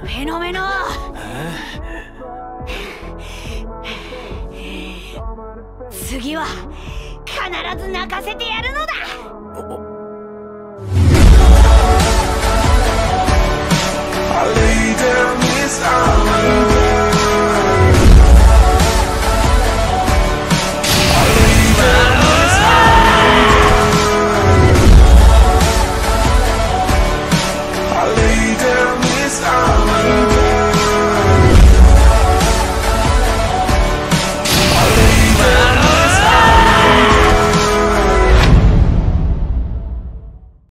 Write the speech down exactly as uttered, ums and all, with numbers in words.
フェノメノ。次は必ず泣かせてやるのだ。